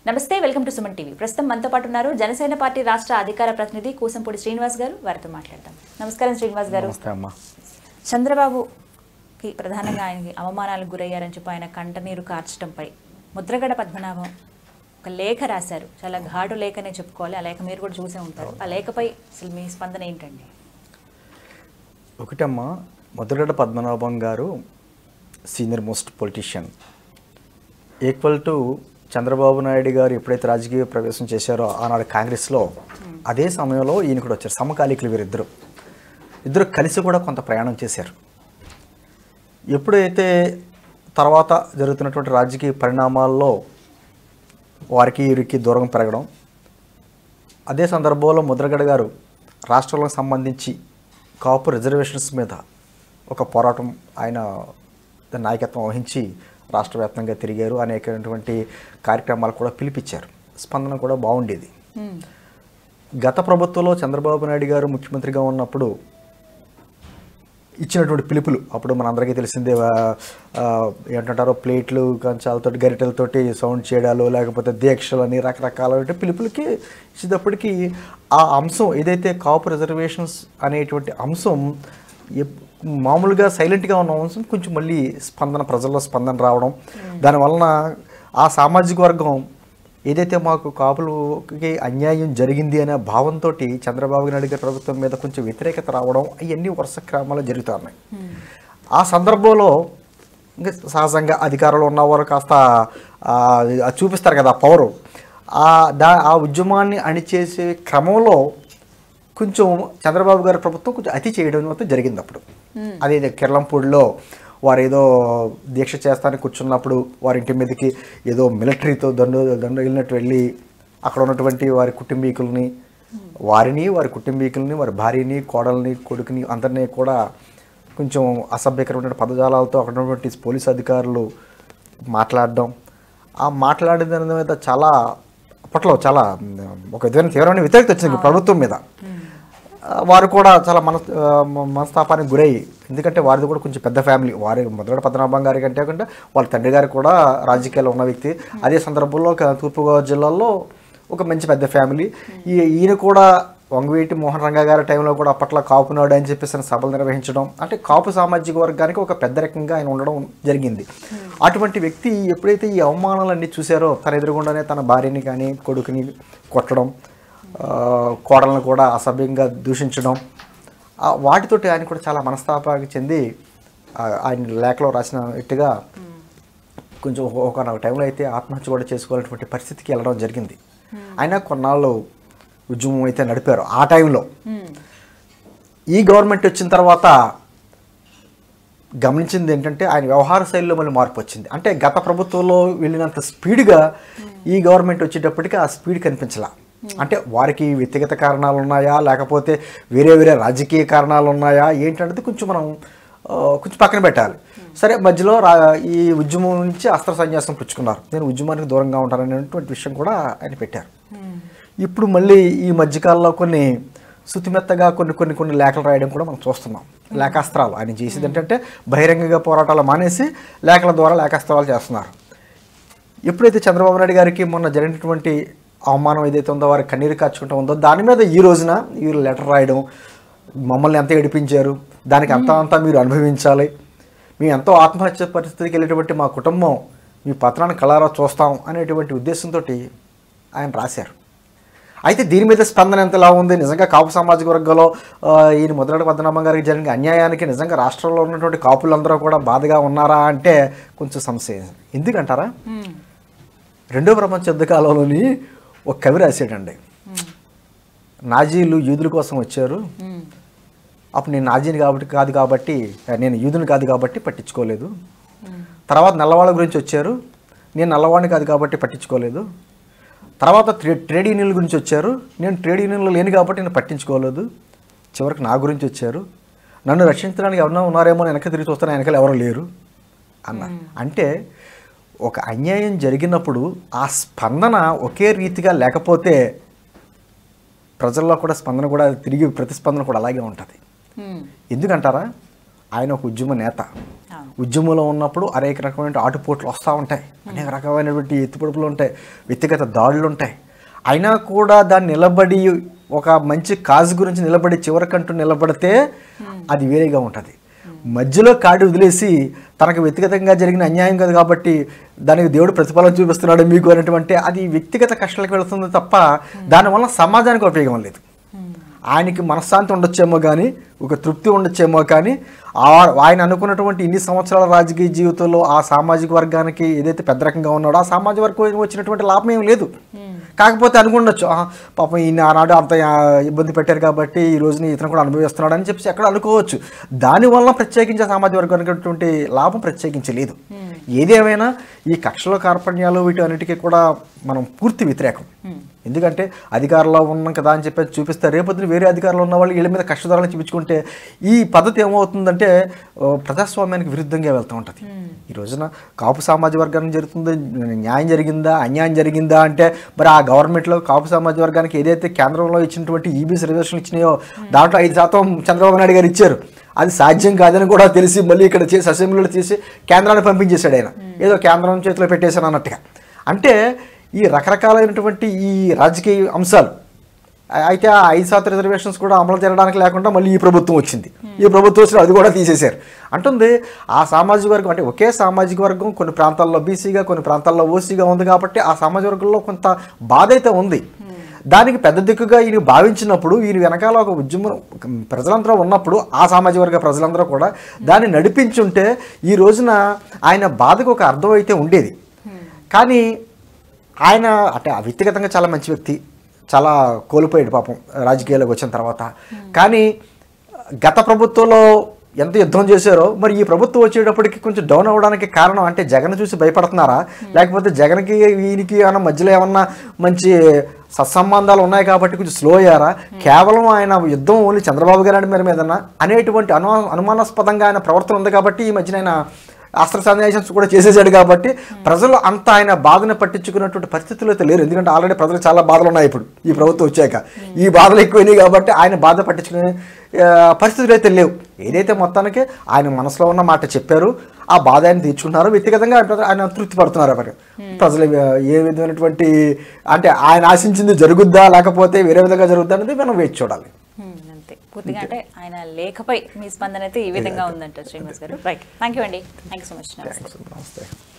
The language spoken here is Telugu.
నమస్తే, వెల్కమ్ టు సుమన్ టీవీ. ప్రస్తుతం మనతో పాటు ఉన్నారు జనసేన పార్టీ రాష్ట్ర అధికార ప్రతినిధి కూసంపూడి శ్రీనివాస్ గారు. వారితో మాట్లాడతాం. నమస్కారం శ్రీనివాస్ గారు. చంద్రబాబుకి ప్రధానంగా ఆయనకి అవమానాలకు గురయ్యారని చెప్పి ఆయన కంటనీరు కార్చడంపై ముద్రగడ పద్మనాభం ఒక లేఖ రాశారు. చాలా ఘాటు లేఖనే చెప్పుకోవాలి. ఆ లేఖ మీరు కూడా చూసే ఉంటారు. ఆ లేఖపై అసలు మీ స్పందన ఏంటండి? ఒకటమ్మా, ముద్రగడ పద్మనాభం గారు senior most politician, equal to Chandrababu Naidu గారు ఎప్పుడైతే రాజకీయ ప్రవేశం చేశారో ఆనాడు కాంగ్రెస్లో, అదే సమయంలో ఈయన కూడా వచ్చారు. సమకాలీకులు వీరిద్దరు కలిసి కూడా కొంత ప్రయాణం చేశారు. ఎప్పుడైతే తర్వాత జరుగుతున్నటువంటి రాజకీయ పరిణామాల్లో వారికి వీరికి దూరం పెరగడం, అదే సందర్భంలో ముద్రగడ గారు రాష్ట్రంలో సంబంధించి కాపు రిజర్వేషన్స్ మీద ఒక పోరాటం ఆయన నాయకత్వం వహించి రాష్ట్ర వ్యాప్తంగా తిరిగారు. అనేకటువంటి కార్యక్రమాలు కూడా పిలిపించారు. స్పందన కూడా బాగుండేది. గత ప్రభుత్వంలో చంద్రబాబు నాయుడు గారు ముఖ్యమంత్రిగా ఉన్నప్పుడు ఇచ్చినటువంటి పిలుపులు, అప్పుడు మనందరికీ తెలిసిందే, ఏంటంటారో ప్లేట్లు కంచాలతోటి గరిటెలతోటి సౌండ్ చేయడాలు, లేకపోతే దీక్షలు అని రకరకాల పిలుపులకి ఇచ్చేటప్పటికీ ఆ అంశం ఏదైతే కాపు రిజర్వేషన్స్ అనేటువంటి అంశం మామూలుగా సైలెంట్గా ఉన్న అంశం కొంచెం మళ్ళీ ప్రజల్లో స్పందన రావడం, దానివలన ఆ సామాజిక వర్గం ఏదైతే మాకు కాపులకి అన్యాయం జరిగింది అనే భావంతో చంద్రబాబు నాయుడు గారి ప్రభుత్వం మీద కొంచెం వ్యతిరేకత రావడం, అవన్నీ వరుస క్రమాలు జరుగుతూ ఉన్నాయి. ఆ సందర్భంలో ఇంకా సహజంగా అధికారంలో ఉన్నవారు కాస్త చూపిస్తారు కదా పవరు, ఆ ఉద్యమాన్ని అణిచేసే క్రమంలో కొంచెం చంద్రబాబు గారి ప్రభుత్వం కొంచెం అతి చేయడం మొత్తం జరిగింది. అప్పుడు అదే కిర్లంపూడిలో వారు ఏదో దీక్ష చేస్తానికి కూర్చున్నప్పుడు వారి ఇంటి మీదకి ఏదో మిలిటరీతో దండు వెళ్ళినట్టు వెళ్ళి అక్కడ ఉన్నటువంటి వారి కుటుంబీకుల్ని, వారి కుటుంబీకుల్ని, వారి భార్యని, కోడల్ని, కొడుకుని అందరినీ కూడా కొంచెం అసభ్యకరమైన పదజాలాలతో అక్కడ ఉన్నటువంటి పోలీసు అధికారులు మాట్లాడడం, ఆ మాట్లాడిన దాని మీద చాలా అప్పట్లో చాలా ఒక విధమైన తీవ్రమైన వ్యతిరేకత వచ్చింది ప్రభుత్వం మీద. వారు కూడా చాలా మనస్తాపానికి గురయ్యి, ఎందుకంటే వారిది కూడా కొంచెం పెద్ద ఫ్యామిలీ, వారి ముద్రగడ పద్మనాభం గారి కంటే కాకుండా వాళ్ళ తండ్రి గారు కూడా రాజకీయాల్లో ఉన్న వ్యక్తి. అదే సందర్భంలో తూర్పుగోదావరి జిల్లాలో ఒక మంచి పెద్ద ఫ్యామిలీ. ఈయన కూడా వంగవీటి మోహన్ రంగా గారి టైంలో కూడా అప్పట్లో కాపునాడు అని చెప్పేసి సభలు నిర్వహించడం, అంటే కాపు సామాజిక వర్గానికి ఒక పెద్ద రకంగా ఆయన ఉండడం జరిగింది. అటువంటి వ్యక్తి ఎప్పుడైతే ఈ అవమానాలన్నీ చూశారో తన ఎదురుగుండానే తన భార్యని కానీ కొడుకుని కొట్టడం, కోడలను కూడా అసభ్యంగా దూషించడం, వాటితోటి ఆయన కూడా చాలా మనస్తాపానికి చెంది ఆయన లేఖలో రాసినట్టుగా కొంచెం ఒక టైంలో అయితే ఆత్మహత్య కూడా చేసుకోవాలనేటువంటి పరిస్థితికి వెళ్ళడం జరిగింది. అయినా కొన్నాళ్ళు ఉద్యమం అయితే నడిపారు. ఆ టైంలో ఈ గవర్నమెంట్ వచ్చిన తర్వాత గమనించింది ఏంటంటే ఆయన వ్యవహార శైలిలో మళ్ళీ మార్పు వచ్చింది. అంటే గత ప్రభుత్వంలో వెళ్ళినంత స్పీడ్గా ఈ గవర్నమెంట్ వచ్చేటప్పటికి ఆ స్పీడ్ కనిపించలా. అంటే వారికి వ్యక్తిగత కారణాలు ఉన్నాయా, లేకపోతే వేరే రాజకీయ కారణాలు ఉన్నాయా ఏంటంటే కొంచెం మనం కొంచెం పక్కన పెట్టాలి. సరే, మధ్యలో ఈ ఉద్యమం నుంచి అస్త్ర సన్యాసం పుచ్చుకున్నారు. నేను ఉద్యమానికి దూరంగా ఉంటాననేటువంటి విషయం కూడా ఆయన పెట్టారు. ఇప్పుడు మళ్ళీ ఈ మధ్యకాలంలో కొన్ని శుతిమెత్తగా కొన్ని లేఖలు రాయడం కూడా మనం చూస్తున్నాం. లేఖాస్త్రాలు ఆయన చేసేది ఏంటంటే బహిరంగంగా పోరాటాలు మానేసి లేఖల ద్వారా లేఖాస్త్రాలు చేస్తున్నారు. ఎప్పుడైతే చంద్రబాబు నాయుడు గారికి మొన్న జరిగినటువంటి అవమానం ఏదైతే ఉందో, వారికి కన్నీరు కార్చుకుంటూ ఉందో, దాని మీద ఈ రోజున వీళ్ళు లెటర్ రాయడం, మమ్మల్ని ఎంత ఏడిపించారు, దానికి అంతా మీరు అనుభవించాలి, మేము ఎంతో ఆత్మహత్య పరిస్థితికి వెళ్ళేటువంటి మా కుటుంబం మీ పత్రాన్ని కళారా చూస్తాం అనేటువంటి ఉద్దేశంతో ఆయన రాశారు. అయితే దీని మీద స్పందన ఎంతలా ఉంది? నిజంగా కాపు సామాజిక వర్గంలో ఈయన ముద్రగడ పద్మనాభం గారికి జరిగిన అన్యాయానికి నిజంగా రాష్ట్రంలో ఉన్నటువంటి కాపులందరూ కూడా బాధగా ఉన్నారా అంటే కొంచెం సమస్య. ఎందుకంటారా, రెండో ప్రపంచ యుద్ధ కాలంలోని ఒక కవి రాశాడండి, నాజీలు యూదుల కోసం వచ్చారు, అప్పుడు నేను నాజీని నేను యూదుని కాదు కాబట్టి పట్టించుకోలేదు. తర్వాత నల్లవాళ్ళ గురించి వచ్చారు, నేను నల్లవాడిని కాదు కాబట్టి పట్టించుకోలేదు. తర్వాత ట్రేడ్ యూనియన్ల గురించి వచ్చారు, నేను ట్రేడ్ యూనియన్లో లేను కాబట్టి నేను పట్టించుకోలేదు. చివరికి నా గురించి వచ్చారు, నన్ను రక్షించడానికి ఎవరైనా ఉన్నారేమో వెనక తిరిగి చూస్తాను, వెనకాల ఎవరు లేరు అన్నారు. అంటే ఒక అన్యాయం జరిగినప్పుడు ఆ స్పందన ఒకే రీతిగా లేకపోతే ప్రజల్లో కూడా స్పందన కూడా ప్రతిస్పందన కూడా అలాగే ఉంటుంది. ఎందుకంటారా, ఆయన ఒక ఉద్యమ నేత. ఉద్యమంలో ఉన్నప్పుడు అనేక రకమైన ఆటుపోట్లు వస్తూ ఉంటాయి, అనేక రకమైనటువంటి ఎత్తుపొడుపులు ఉంటాయి, వ్యక్తిగత దాడులు ఉంటాయి. అయినా కూడా దాన్ని నిలబడి ఒక మంచి కాజు గురించి నిలబడి చివరికంటూ నిలబడితే అది వేరేగా ఉంటుంది. మధ్యలో కాడి వదిలేసి తనకు వ్యక్తిగతంగా జరిగిన అన్యాయం కాదు కాబట్టి దానికి దేవుడు ప్రతిఫలం చూపిస్తున్నాడు మీకు అనేటువంటి అది వ్యక్తిగత కష్టాలకు వెళుతుంది తప్ప దానివల్ల సమాజానికి ఉపయోగం లేదు. ఆయనకి మనశ్శాంతి ఉండొచ్చేమో కానీ, ఒక తృప్తి ఉండొచ్చేమో కానీ, ఆయన అనుకున్నటువంటి ఇన్ని సంవత్సరాల రాజకీయ జీవితంలో ఆ సామాజిక వర్గానికి ఏదైతే పెద్ద రకంగా ఉన్నాడో ఆ సామాజిక వర్గం వచ్చినటువంటి లాభం ఏం లేదు. కాకపోతే అనుకుండొచ్చు, పాపం ఈయన ఆనాడు అంత ఇబ్బంది పెట్టారు కాబట్టి ఈ రోజుని ఇతను కూడా అనుభవిస్తున్నాడు అని చెప్పి ఎక్కడ అనుకోవచ్చు. దానివల్ల ప్రత్యేకించి సామాజిక వర్గానికి లాభం ప్రత్యేకించి లేదు. ఏదేమైనా ఈ కక్షల కార్పణ్యాలు వీటి అన్నిటికీ కూడా మనం పూర్తి వ్యతిరేకం. ఎందుకంటే అధికారంలో ఉన్నాం కదా అని చెప్పి చూపిస్తారు, రేపొద్దున వేరే అధికారంలో ఉన్న వాళ్ళు వీళ్ళ మీద కష్టదారులను చూపించుకుంటే ఈ పద్ధతి ఏమవుతుందంటే ప్రజాస్వామ్యానికి విరుద్ధంగా వెళ్తూ ఉంటుంది. ఈ రోజున కాపు సామాజిక వర్గానికి జరుగుతుంది, న్యాయం జరిగిందా అన్యాయం జరిగిందా అంటే మరి ఆ గవర్నమెంట్లో కాపు సామాజిక వర్గానికి ఏదైతే కేంద్రంలో ఇచ్చినటువంటి ఈబీసీ రిజర్వేషన్లు ఇచ్చినాయో దాంట్లో 5% చంద్రబాబు నాయుడు గారు ఇచ్చారు. అది సాధ్యం కాదని కూడా తెలిసి మళ్ళీ ఇక్కడ చేసి అసెంబ్లీలో చేసి కేంద్రాన్ని పంపించేశాడు ఆయన, ఏదో కేంద్రం చేతిలో పెట్టేశాను అన్నట్టుగా. అంటే ఈ రకరకాలైనటువంటి ఈ రాజకీయ అంశాలు అయితే ఆ 5% రిజర్వేషన్స్ కూడా అమలు జరగడానికి లేకుండా మళ్ళీ ఈ ప్రభుత్వం వచ్చింది. ఈ ప్రభుత్వం వచ్చిన అది కూడా తీసేశారు. అంటుంది ఆ సామాజిక వర్గం అంటే ఒకే సామాజిక వర్గం కొన్ని ప్రాంతాల్లో బీసీగా కొన్ని ప్రాంతాల్లో ఓసీగా ఉంది కాబట్టి ఆ సామాజిక వర్గంలో కొంత బాధ అయితే ఉంది. దానికి పెద్ద దిక్కుగా ఈయన భావించినప్పుడు ఈయన వెనకాల ఒక ఉద్యమం ప్రజలందరూ ఉన్నప్పుడు ఆ సామాజిక వర్గ ప్రజలందరూ కూడా దాన్ని నడిపించుంటే ఈ రోజున ఆయన బాధకు ఒక అర్థం అయితే ఉండేది. కానీ ఆయన అంటే వ్యక్తిగతంగా చాలా మంచి వ్యక్తి, చాలా కోల్పోయాడు పాపం రాజకీయాల్లోకి వచ్చిన తర్వాత. కానీ గత ప్రభుత్వంలో ఎంత యుద్ధం చేశారో మరి ఈ ప్రభుత్వం వచ్చేటప్పటికి కొంచెం డౌన్ అవ్వడానికి కారణం అంటే జగన్ చూసి భయపడుతున్నారా, లేకపోతే జగన్కి ఈయనకి ఏమన్నా మధ్యలో ఏమన్నా మంచి సత్సంబంధాలు ఉన్నాయి కాబట్టి కొంచెం స్లో అయ్యారా, కేవలం ఆయన యుద్ధం ఓన్లీ చంద్రబాబు గారి మీదనా అనేటువంటి అనుమానాస్పదంగా ఆయన ప్రవర్తన ఉంది కాబట్టి ఈ మధ్యన ఆయన అస్త్ర సన్యాసన్స్ కూడా చేసేసాడు కాబట్టి ప్రజలు అంత ఆయన బాధను పట్టించుకున్నటువంటి పరిస్థితులు అయితే లేరు. ఎందుకంటే ఆల్రెడీ ప్రజలు చాలా బాధలు ఉన్నాయి ఇప్పుడు ఈ ప్రభుత్వం వచ్చాక, ఈ బాధలు ఎక్కువైనాయి కాబట్టి ఆయన బాధ పట్టించుకునే పరిస్థితులు అయితే లేవు. ఏదైతే మొత్తానికి ఆయన మనసులో ఉన్న మాట చెప్పారు, ఆ బాధ ఆయన తీర్చుకున్నారు, వ్యక్తిగతంగా ఆయన తృప్తి పడుతున్నారు. ప్రజలు ఏ విధమైనటువంటి అంటే ఆయన ఆశించింది జరుగుద్దా లేకపోతే వేరే విధంగా జరుగుద్దా అనేది మనం వేచి చూడాలి. పూర్తిగా అంటే ఆయన లేఖపై మీ స్పందన అయితే ఈ విధంగా ఉందంట శ్రీనివాస్ గారు. రైట్, థ్యాంక్ యూ అండి, థ్యాంక్ యూ సో మచ్. నమస్తే.